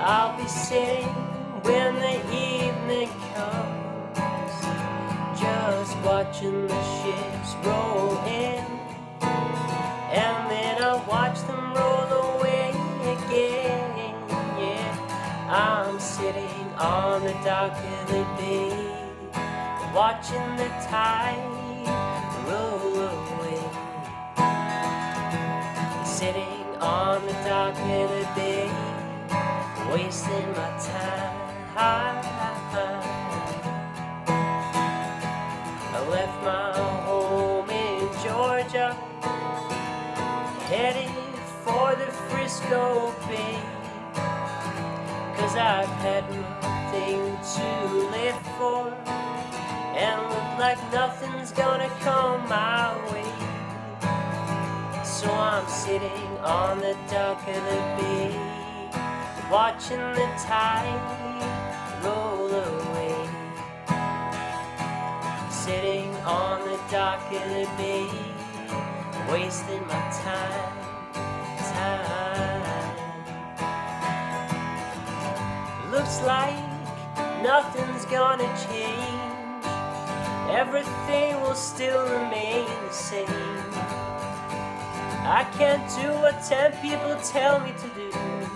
I'll be sitting when the evening comes, just watching the ships roll in, and then I'll watch them roll away again. Yeah, I'm sitting on the dock of the bay, watching the tide roll away. Sitting on the dock of the bay, wasting my time. I left my home in Georgia, headed for the Frisco Bay, 'cause I've had nothing to live for, and look like nothing's gonna come my way. So I'm sitting on the dock of the bay, watching the tide roll away. Sitting on the dock of the bay, wasting my time. Looks like nothing's gonna change, everything will still remain the same. I can't do what 10 people tell me to do,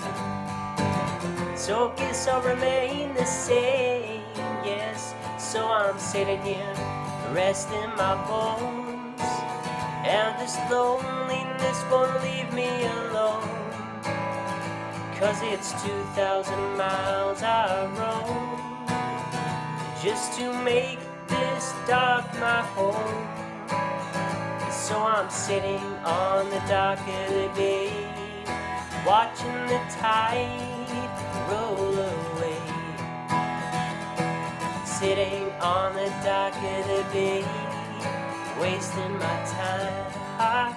so guess I'll remain the same. Yes, so I'm sitting here resting my bones, and this loneliness won't leave me alone, 'cause it's 2,000 miles I roam just to make this dock my home. So I'm sitting on the dock of the bay, watching the tide roll away. Sitting on the dock of the bay, wasting my time.